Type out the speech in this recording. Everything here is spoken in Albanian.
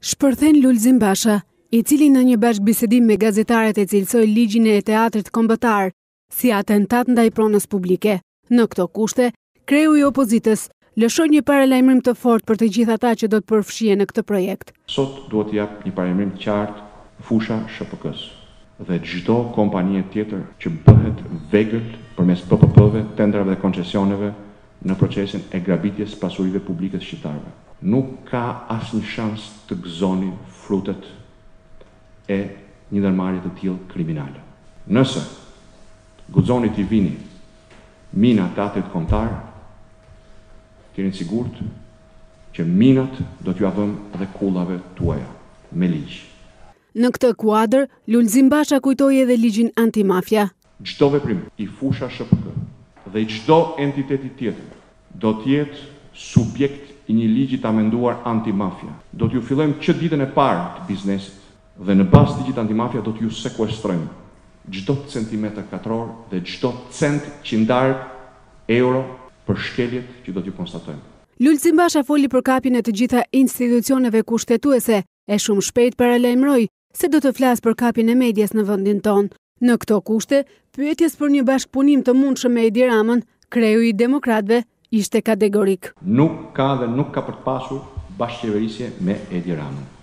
Shpërthen Lulzim Basha, i cili në një bashkëbisedim me gazetarët e cilësoi ligjin e teatrit kombëtar si atentat ndaj pronës publike. Në këto kushte, kreu i opozitës lëshoi një paralajmërim të fortë për të gjithë ata që do të përfshihen në këtë projekt. Sot duhet të jap një paralajmërim të qartë fusha SHPK-s dhe çdo kompanie tjetër që bëhet vegël përmes PPP-ve, tendrave dhe koncesioneve në procesin e grabitjes pasurive publike të shqiptarëve. Nuk ka asnjë shans të gëzoni frutet e një ndërmarrje të tillë kriminale. Nëse guxoni t'i vini mina teatrit kombëtar, jeni sigurt që minat do t'ju avëm edhe kullave tuaja me ligj. Në këtë kuadër, Lulzim Basha kujtoi edhe ligjin antimafia. Çdo veprim i fusha SHPK dhe çdo entiteti tjetër do të jetë subjekt i një ligji të amenduar antimafia. Do t'ju fillojmë që ditën e parë të biznesit dhe në bazë të ligjit antimafia do t'ju sekuestrojmë çdo centimetër katror dhe çdo cent qindar euro për shkeljet që do t'ju konstatojmë. Lulzim Basha foli për kapjen e të gjitha institucioneve kushtetuese e shumë shpejt paralajmëroi se do të flasë për kapjen e medias në vendin tonë. Në këto kushte, pyetjes për një bashkëpunim të mundshëm me Edi Ramën, kreu i demokratëve, ishte kategorik. Nuk ka dhe nuk ka për të pasur bashkëqeverisje me Edi Ramën.